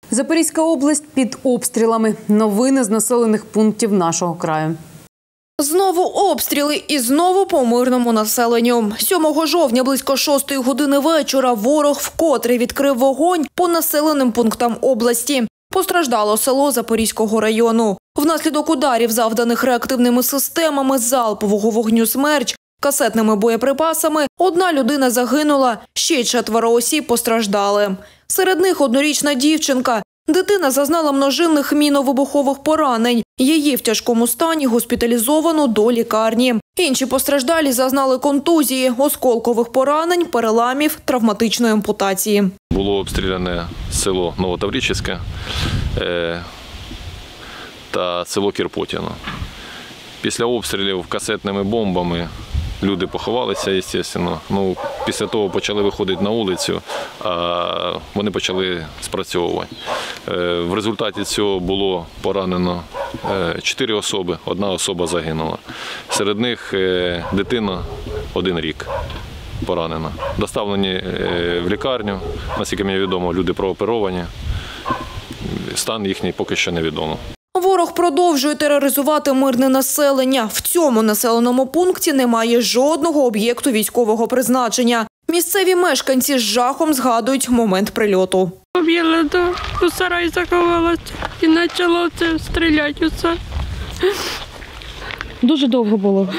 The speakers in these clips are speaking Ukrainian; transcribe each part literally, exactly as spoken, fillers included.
Запорізька область під обстрілами. Новини з населених пунктів нашого краю. Знову обстріли і знову по мирному населенню. сьомого жовтня близько шостої години вечора ворог вкотре відкрив вогонь по населеним пунктам області. Постраждало село Запорізького району. Внаслідок ударів, завданих реактивними системами залпового вогню «Смерч», касетними боєприпасами, одна людина загинула, ще четверо осіб постраждали. Серед них однорічна дівчинка. Дитина зазнала множинних мінно-вибухових поранень. Її в тяжкому стані госпіталізовано до лікарні. Інші постраждалі зазнали контузії, осколкових поранень, переламів, травматичної ампутації. Було обстріляне село Новотаврическе та село Кірпотіно. Після обстрілів касетними бомбами люди поховалися, звісно. Ну, після того почали виходити на вулицю, а вони почали спрацьовувати. В результаті цього було поранено чотири особи, одна особа загинула. Серед них дитина один рік поранена. Доставлені в лікарню, наскільки мені відомо, люди прооперовані. Стан їхній поки що невідомо. Ворог продовжує тероризувати мирне населення. В цьому населеному пункті немає жодного об'єкту військового призначення. Місцеві мешканці з жахом згадують момент прильоту. Побігла до у сарай, заховалася і почало це стріляти усе. Дуже довго було?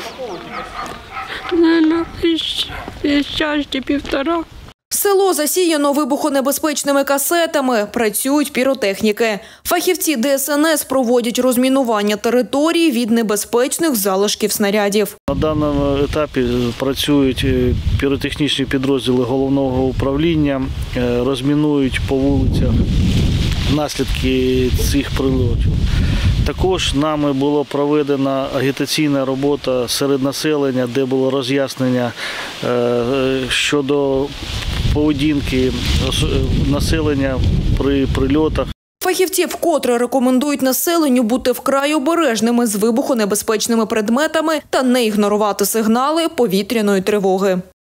Не, і час чи півтора. Село засіяно вибухонебезпечними касетами, працюють піротехніки. Фахівці Де Ес Ен Ес проводять розмінування території від небезпечних залишків снарядів. На даному етапі працюють піротехнічні підрозділи головного управління, розмінують по вулицях наслідки цих прильотів. Також нами була проведена агітаційна робота серед населення, де було роз'яснення щодо поведінки населення при прильотах. Фахівці вкотре рекомендують населенню бути вкрай обережними з вибухонебезпечними предметами та не ігнорувати сигнали повітряної тривоги.